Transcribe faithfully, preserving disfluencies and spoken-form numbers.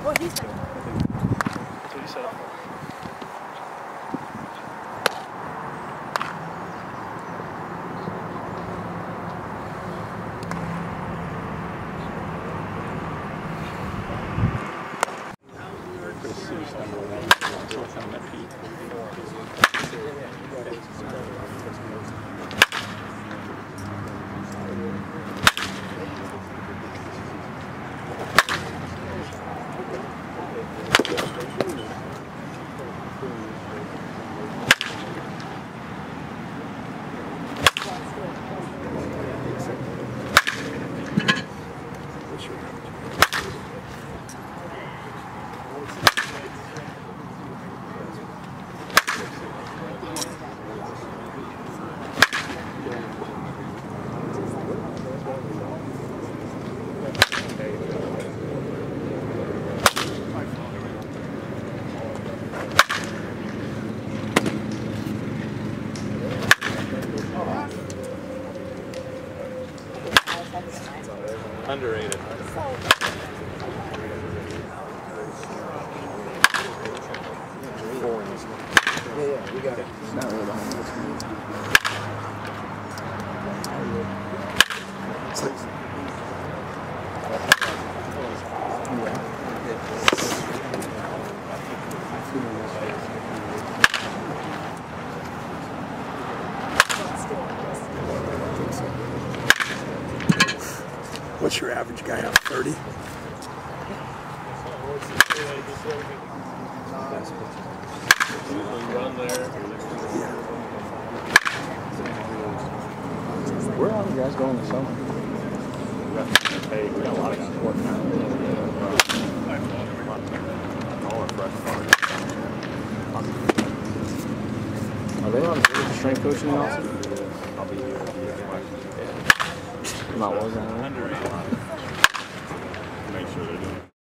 What he said. That's what you set up for. Underrated. Boring, isn't it? Yeah, yeah, we got it. It's not really behind this one. What's your average guy out? thirty? Yeah. Where are all the guys going this summer? Hey, we got a lot of guys working out. Are they on strength coaching also? I'll be here. Not was that? Make sure they're doing it.